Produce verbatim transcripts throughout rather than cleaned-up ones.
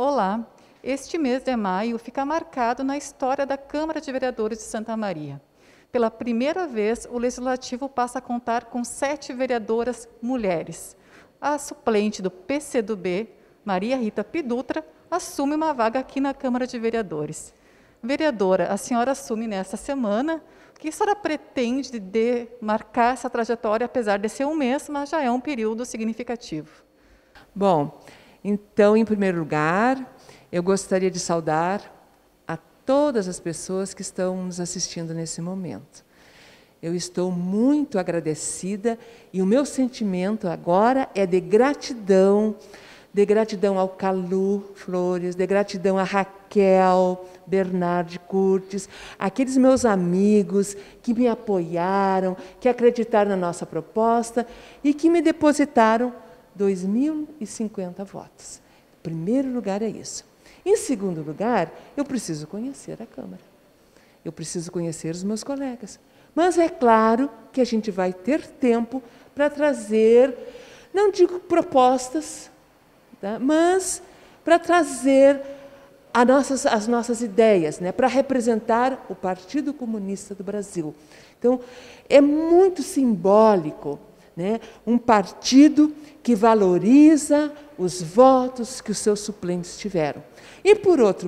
Olá, este mês de maio fica marcado na história da Câmara de Vereadores de Santa Maria. Pela primeira vez, o Legislativo passa a contar com sete vereadoras mulheres. A suplente do P C do B, Maria Rita Pidutra, assume uma vaga aqui na Câmara de Vereadores. Vereadora, a senhora assume nesta semana. O que a senhora pretende de marcar essa trajetória, apesar de ser um mês, mas já é um período significativo? Bom, então, em primeiro lugar, eu gostaria de saudar a todas as pessoas que estão nos assistindo nesse momento. Eu estou muito agradecida e o meu sentimento agora é de gratidão, de gratidão ao Calu Flores, de gratidão a Raquel Bernardi Curtis, aqueles meus amigos que me apoiaram, que acreditaram na nossa proposta e que me depositaram dois mil e cinquenta votos. Em primeiro lugar é isso. Em segundo lugar, eu preciso conhecer a Câmara. Eu preciso conhecer os meus colegas. Mas é claro que a gente vai ter tempo para trazer, não digo propostas, tá? Mas para trazer a nossas, as nossas ideias, né? Para representar o Partido Comunista do Brasil. Então, é muito simbólico, né? Um partido que valoriza os votos que os seus suplentes tiveram. E, por outro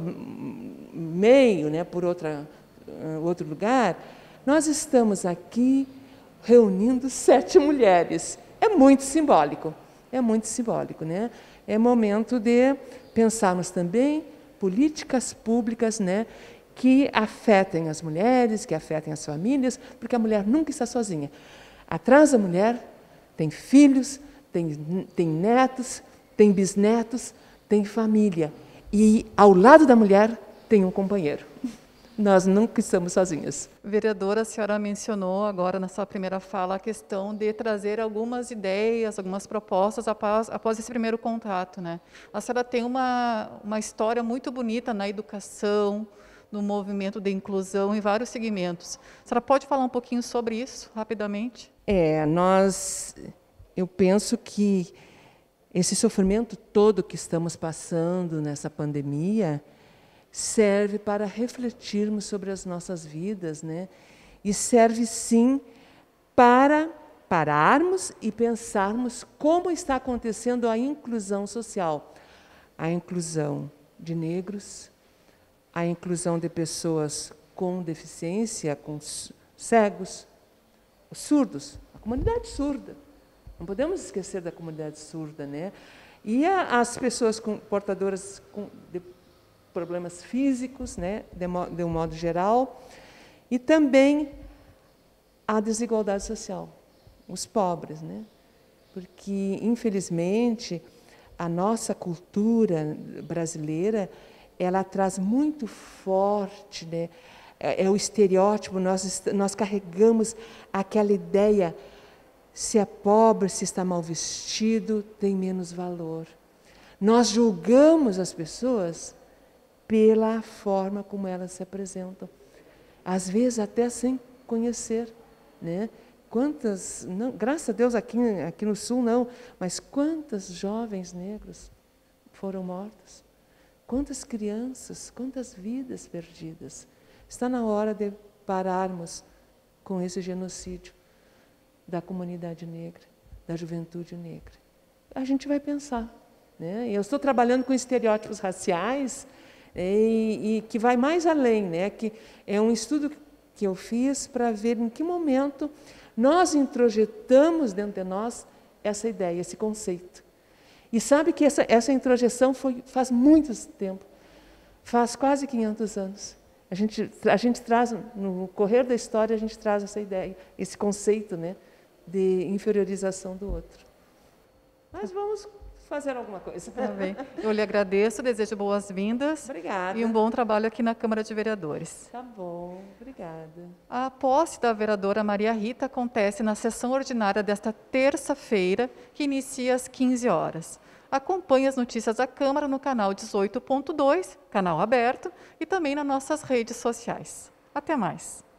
meio, né? Por outra, outro lugar, nós estamos aqui reunindo sete mulheres. É muito simbólico, é muito simbólico, né? É momento de pensarmos também políticas públicas, né, que afetem as mulheres, que afetem as famílias, porque a mulher nunca está sozinha. Atrás da mulher tem filhos, tem, tem netos, tem bisnetos, tem família. E ao lado da mulher tem um companheiro. Nós nunca estamos sozinhas. Vereadora, a senhora mencionou agora na sua primeira fala a questão de trazer algumas ideias, algumas propostas após, após esse primeiro contato, né? A senhora tem uma, uma história muito bonita na educação, no movimento de inclusão, em vários segmentos. A senhora pode falar um pouquinho sobre isso, rapidamente? É, nós, eu penso que esse sofrimento todo que estamos passando nessa pandemia serve para refletirmos sobre as nossas vidas, né? E serve, sim, para pararmos e pensarmos como está acontecendo a inclusão social. A inclusão de negros, a inclusão de pessoas com deficiência, com cegos, surdos, a comunidade surda. Não podemos esquecer da comunidade surda, né? E a, as pessoas com, portadoras com, de problemas físicos, né, de, de um modo geral, e também a desigualdade social, os pobres, né? Porque, infelizmente, a nossa cultura brasileira, ela traz muito forte, né, é, é o estereótipo, nós, nós carregamos aquela ideia, se é pobre, se está mal vestido, tem menos valor. Nós julgamos as pessoas pela forma como elas se apresentam, às vezes até sem conhecer, né? Quantas, não, graças a Deus aqui, aqui no Sul não, mas quantas jovens negros foram mortos, quantas crianças, quantas vidas perdidas. Está na hora de pararmos com esse genocídio da comunidade negra, da juventude negra. A gente vai pensar, né? Eu estou trabalhando com estereótipos raciais, E, e que vai mais além, né? Que é um estudo que eu fiz para ver em que momento nós introjetamos dentro de nós essa ideia, esse conceito. E sabe que essa, essa introjeção foi, faz muito tempo, faz quase quinhentos anos. A gente, a gente traz, no correr da história, a gente traz essa ideia, esse conceito, né, de inferiorização do outro. Mas vamos fazer alguma coisa. Tá bem. Eu lhe agradeço, desejo boas-vindas. Obrigada. E um bom trabalho aqui na Câmara de Vereadores. Tá bom, obrigada. A posse da vereadora Maria Rita acontece na sessão ordinária desta terça-feira, que inicia às quinze horas. Acompanhe as notícias da Câmara no canal dezoito ponto dois, canal aberto, e também nas nossas redes sociais. Até mais.